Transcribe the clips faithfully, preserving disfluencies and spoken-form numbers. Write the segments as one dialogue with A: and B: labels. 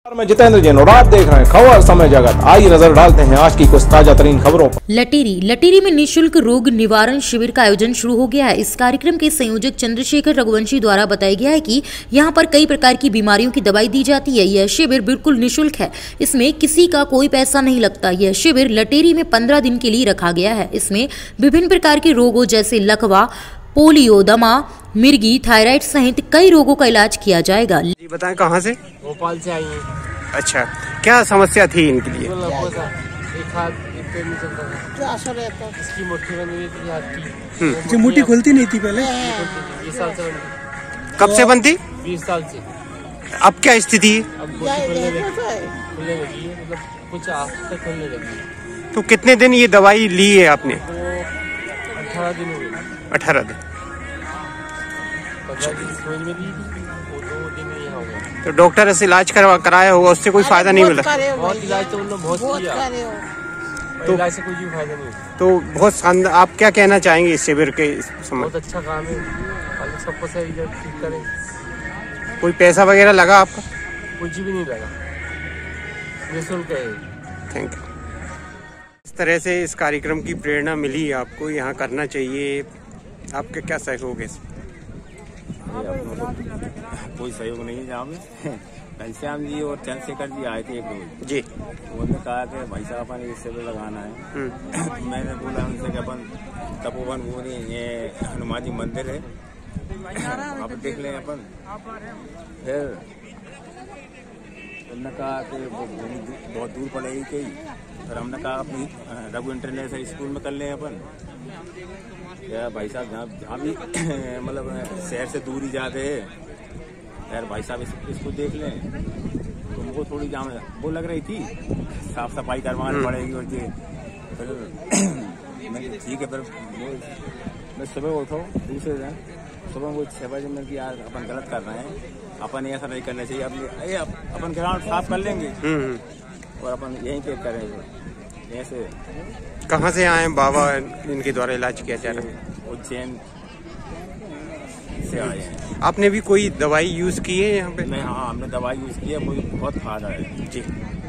A: मैं जितेंद्र जैन और आप देख रहे हैं खबर समय जगत। आइए नजर डालते हैं आज की कुछ ताजा तरीन खबरों पर।
B: लटेरी लटेरी में निशुल्क रोग निवारण शिविर का आयोजन शुरू हो गया है। इस कार्यक्रम के संयोजक चंद्रशेखर रघुवंशी द्वारा बताया गया है कि यहां पर कई प्रकार की बीमारियों की दवाई दी जाती है। यह शिविर बिल्कुल निःशुल्क है, इसमें किसी का कोई पैसा नहीं लगता। यह शिविर लटेरी में पंद्रह दिन के लिए रखा गया है। इसमें विभिन्न प्रकार के रोगों जैसे लकवा, पोलियो, दमा, मिर्गी, थायराइड सहित कई रोगों का इलाज किया जाएगा।
C: जी बताएं, कहाँ से?
D: भोपाल से आई हैं।
C: अच्छा, क्या समस्या थी इनके लिए?
D: एक हाथ एक पैर नहीं चलता था। क्या असर रहता है? इसकी मुट्ठी बनी हुई थी हाथ की।
E: जो मुट्ठी खुलती नहीं थी पहले।
D: बीस साल से बनती।
C: कब से बनती?
D: बीस साल से।
C: अब क्या स्थिति?
D: अब मुट्ठी खुलने लगी खुलने लगी है, मतलब कुछ आज तक खुलने लगी।
C: तो कितने दिन ये दवाई ली है आपने?
D: अठारह दिन हो गए।
C: अठारह दिन।
D: पंद्रह दिन समझ में दी थी, वो दो दिन में यहाँ हो गया।
C: तो डॉक्टर से इलाज करवा कराया होगा, उससे कोई फायदा नहीं मिला?
D: बहुत इलाज तो उन लोग बहुत किया, तो इलाज से कुछ भी फायदा नहीं।
C: तो बहुत शानदार। आप क्या कहना चाहेंगे इस शिविर के समय?
D: बहुत अच्छा काम है, सबको सही ठीक करें।
C: कोई पैसा वगैरह लगा आपका?
D: कुछ भी नहीं लगा, निःशुल्क है।
C: Thank you. इस तरह से इस कार्यक्रम की प्रेरणा मिली आपको, यहाँ करना चाहिए। आपके क्या सहयोग है?
F: कोई सहयोग नहीं है यहाँ में। घनश्याम जी और चंद्रशेखर जी आए थे एक रोज
C: जी।
F: उन्होंने कहा कि भाई साहब अपन इस शिविर लगाना है। तो मैंने बोला उनसे कि अपन तपोवन भूमि ये हनुमान जी मंदिर है, आप देख लें अपन। फिर उन्होंने कहा कि वो भूमि बहुत दूर पड़ेगी कहीं। फिर हमने कहा अपनी रघु इंटरनेशनल स्कूल में कर लें अपन। या भाई साहब जहाँ जहाँ भी मतलब शहर से दूर ही जाते हैं, यार भाई साहब इस, इसको देख लें। तो उनको थोड़ी जाम वो लग रही थी, साफ सफाई करवानी पड़ेगी। और ये फिर मैं ठीक है, फिर वो मैं सुबह उठो दूसरे दिन सुबह वो छः बजे में कि यार अपन गलत कर रहे हैं, अपन ऐसा नहीं करना चाहिए। अपन अपन ग्राउंड साफ कर लेंगे और अपन यहीं पे करेंगे। ऐसे
C: कहाँ से आए बाबा, इनके द्वारा इलाज किया जा रहा है?
F: उज्जैन से आए हैं।
C: आपने भी कोई दवाई यूज की है यहाँ पे?
F: नहीं, हाँ हमने दवाई यूज की है, मुझे बहुत फायदा है।
C: जी,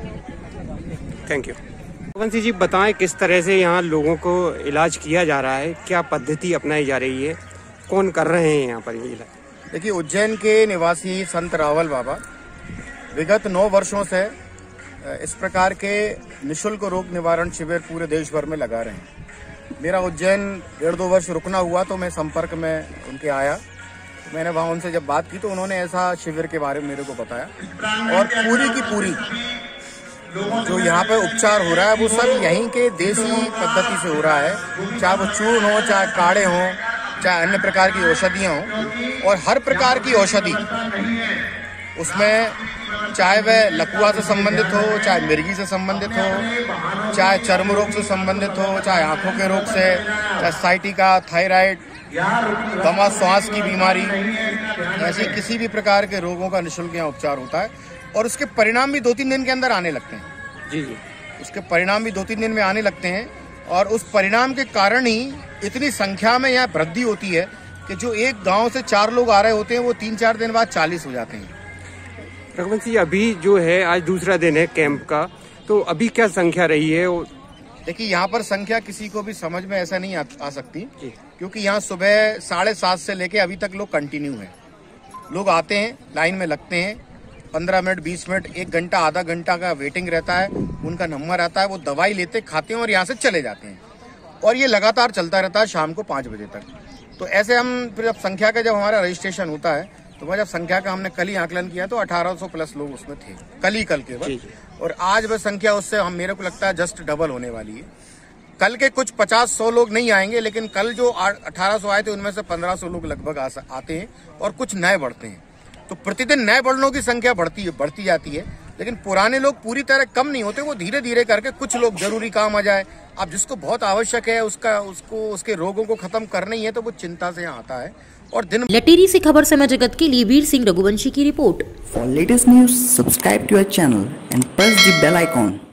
C: थैंक यू। रघुवंशी जी बताएं, किस तरह से यहाँ लोगों को इलाज किया जा रहा है, क्या पद्धति अपनाई जा रही है, कौन कर रहे हैं यहाँ पर ये इलाज?
G: देखिए, उज्जैन के निवासी संत रावल बाबा विगत नौ वर्षों से इस प्रकार के निःशुल्क रोग निवारण शिविर पूरे देश भर में लगा रहे हैं। मेरा उज्जैन डेढ़ दो वर्ष रुकना हुआ तो मैं संपर्क में उनके आया। तो मैंने वहां उनसे जब बात की तो उन्होंने ऐसा शिविर के बारे में मेरे को बताया। और पूरी की पूरी जो यहाँ पे उपचार हो रहा है वो सब यहीं के देसी पद्धति से हो रहा है। चाहे वो चूर्ण हो, चाहे काढ़े हों, चाहे अन्य प्रकार की औषधियाँ हों। और हर प्रकार की औषधि उसमें, चाहे वह लकवा से संबंधित हो, चाहे मिर्गी से संबंधित हो, चाहे चर्म रोग से संबंधित हो, चाहे आंखों के रोग से, चाहे साइटिका, थायराइड, दमा, श्वास की बीमारी, ऐसे किसी भी प्रकार के रोगों का निःशुल्क यहाँ उपचार होता है। और उसके परिणाम भी दो तीन दिन के अंदर आने लगते हैं।
C: जी जी,
G: उसके परिणाम भी दो तीन दिन में आने लगते हैं। और उस परिणाम के कारण ही इतनी संख्या में यहाँ वृद्धि होती है कि जो एक गाँव से चार लोग आ रहे होते हैं वो तीन चार दिन बाद चालीस हो जाते हैं।
C: रघुवंशी, अभी जो है आज दूसरा दिन है कैंप का, तो अभी क्या संख्या रही है?
G: देखिए, यहाँ पर संख्या किसी को भी समझ में ऐसा नहीं आ, आ सकती, क्योंकि यहाँ सुबह साढ़े सात से लेके अभी तक लोग कंटिन्यू हैं। लोग आते हैं, लाइन में लगते हैं, पंद्रह मिनट, बीस मिनट, एक घंटा, आधा घंटा का वेटिंग रहता है। उनका नंबर आता है, वो दवाई लेते, खाते हैं और यहाँ से चले जाते हैं। और ये लगातार चलता रहता है शाम को पाँच बजे तक। तो ऐसे हम फिर जब संख्या का जब हमारा रजिस्ट्रेशन होता है तो वह जब संख्या का हमने कल ही आकलन किया तो अठारह सौ प्लस लोग उसमें थे, कल ही कल केवल। और आज वह संख्या उससे हम मेरे को लगता है जस्ट डबल होने वाली है। कल के कुछ पचास सौ लोग नहीं आएंगे, लेकिन कल जो अठारह सौ आए थे उनमें से पंद्रह सौ लोग लगभग आते हैं और कुछ नए बढ़ते हैं। तो प्रतिदिन नए बढ़नों की संख्या बढ़ती है बढ़ती जाती है, लेकिन पुराने लोग पूरी तरह कम नहीं होते। वो धीरे धीरे करके कुछ लोग जरूरी काम आ जाए, अब जिसको बहुत आवश्यक है उसका उसको उसके रोगों को खत्म करना ही है, तो वो चिंता से यहाँ आता है। और दिन
B: लटेरी से खबर समय जगत के लिए वीर सिंह रघुवंशी की रिपोर्ट।
H: For latest news subscribe to our channel and press the bell icon.